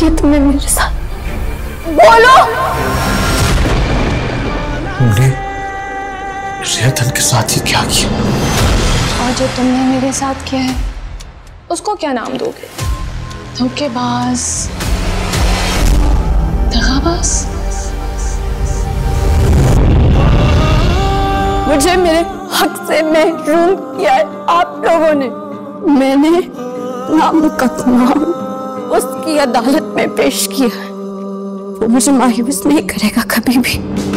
किया तुमने मेरे साथ? बोलो। तुमने रियतन के साथ ही क्या किया? और जो तुमने मेरे साथ किया है उसको क्या नाम दोगे? धोखेबाज, दगाबाज? मुझे मेरे हक से महरूम किया है आप लोगों ने। मैंने ना मुकदमा उसकी अदालत में पेश किया है, वो मुझे मायूस नहीं करेगा कभी भी।